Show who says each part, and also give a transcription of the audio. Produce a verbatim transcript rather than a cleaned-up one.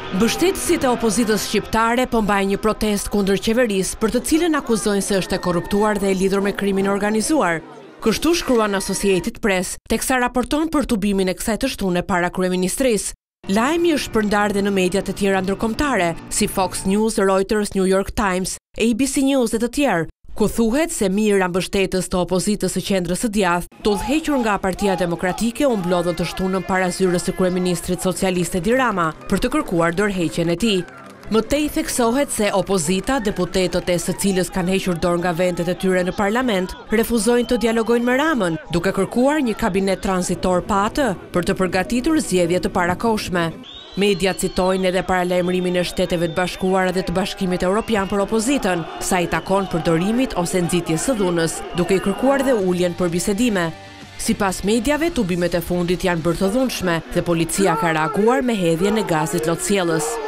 Speaker 1: Mbështetësit e opozitës shqiptare po mbajnë një protestë kundër qeverisë për të cilën akuzojnë se është e korruptuar dhe e lidhur me krimin organizuar. Kështu shkruan Associated Press, teksa raporton për tubimin e kësaj të shtune para kryeministrisë. Lajmi është përndar dhe në mediat e tjera ndërkombëtare, si Fox News, Reuters, New York Times, A B C News dhe të tjerë, ku thuhet se mira mbështetës të opozitës së qendrës së djathtë, të udhëhequr nga Partia Demokratike, u mblodhën të shtunën para zyrës së kryeministrit socialist Edi Rama për të kërkuar dorëheqjen e tij. Më tej theksohet se opozita, deputetët e së cilës kanë hequr dorë nga vendet e tyre në parlament, refuzojnë të dialogojnë me Ramën, duke kërkuar një kabinet transitor pa atë për të përgatitur zgjedhje të parakohshme. Media citojnë edhe paralajmërimin e Shteteve të Bashkuara dhe të Bashkimit Evropian për opozitën, sa i takon përdorimit ose nxitjes së dhunës, duke i kërkuar dhe uljen për bisedime. Sipas mediave, tubimet e fundit janë bërë të dhunshme dhe policia ka reaguar me hedhjen e gazit lotësjellës.